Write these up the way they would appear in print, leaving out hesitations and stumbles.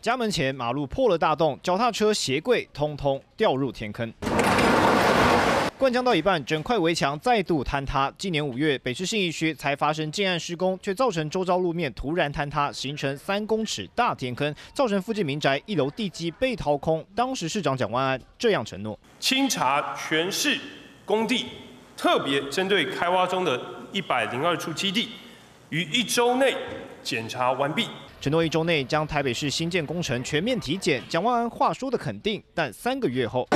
家门前马路破了大洞，脚踏车、鞋柜通通掉入天坑。 灌浆到一半，整块围墙再度坍塌。今年5月，北市信义区才发生建案施工，却造成周遭路面突然坍塌，形成3公尺大天坑，造成附近民宅1楼地基被掏空。当时市长蒋万安这样承诺： 清查全市工地，特别针对开挖中的102处基地，于1周内检查完毕。 承诺1周内将台北市新建工程全面体检。蒋万安话说的肯定，但3个月后。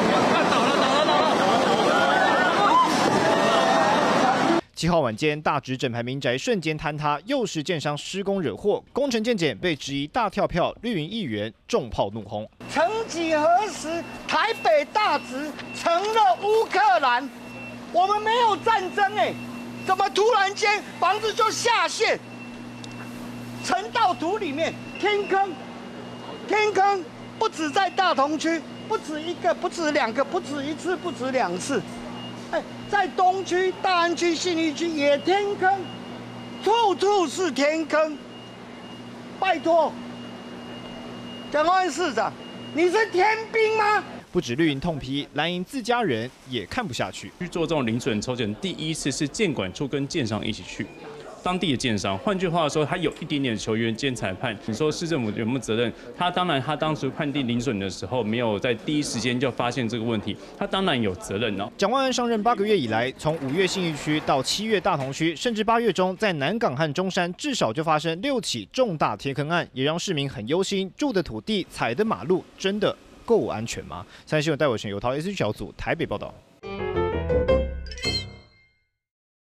7号晚间，大直整排民宅瞬间坍塌，又是建商施工惹祸，工程见检被质疑大跳票，绿营议员重炮怒轰。 曾几何时，台北大直成了乌克兰，我们没有战争哎，怎么突然间房子就下陷，沉到土里面？天坑，天坑不止在大同区，不止1个，不止2个，不止1次，不止2次。 哎，在东区、大安区、信义区也天坑，处处是天坑。拜托，蒋万安市长，你是天兵吗？ 不止绿营痛批，蓝营自家人也看不下去。 去做这种零损抽检，第一次是建管处跟建商一起去。 当地的建商，换句话说，他有一点点球员兼裁判。你说市政府有没有责任？他当然，他当初判定零损的时候，没有在第一时间就发现这个问题，他当然有责任哦。 蒋万安上任8个月以来，从5月信义区到7月大同区，甚至8月中在南港和中山，至少就发生6起重大天坑案，也让市民很忧心，住的土地、踩的马路，真的够安全吗？3立新闻戴伟成、尤涛 SG 小组台北报道。